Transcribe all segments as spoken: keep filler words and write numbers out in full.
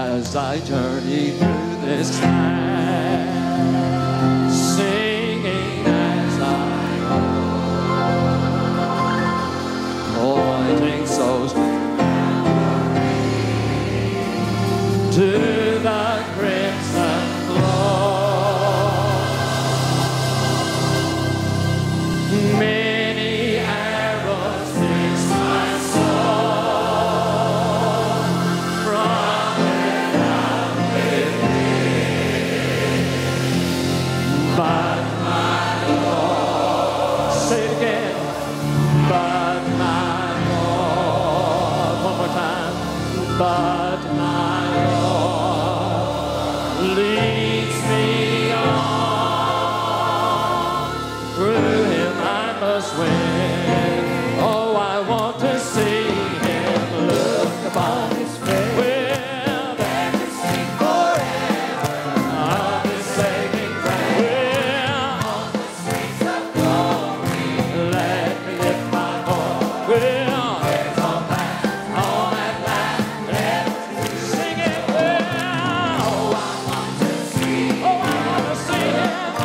as I journey through this land, singing as I go, pointing souls to the crimson glow. Many arrows pierce my soul from without within, but my Lord, say it again, but my Lord, one more time, but my Lord leads me on. Through him I must win. Oh, I want to see him look upon his face. Well, that can sing forever. I'll be singing friend. Well, on the streets of glory, let me lift my voice. Well, there's a path home at last. Let me sing it well. Oh, I want to see. Oh, I want to see him.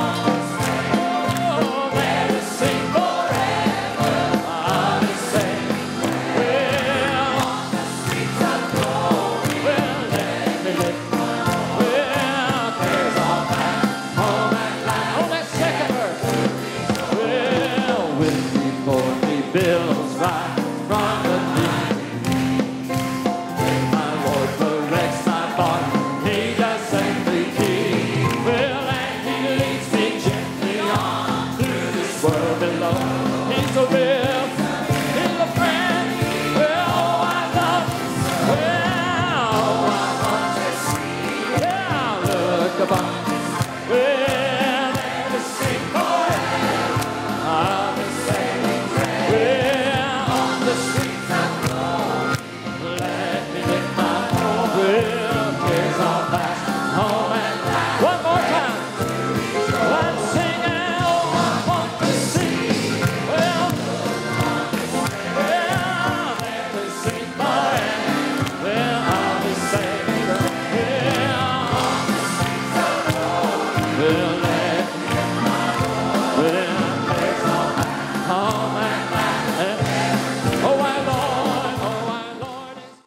Bills right from the deep. My Lord corrects my thought, he does safely keep. Well, and he leads me gently on through this world below. He's a real, he's a friend. Well, oh, I love him. Well, oh, I want to see. Yeah, look upon his. Well, let us sing forever. I'll be singing. Well,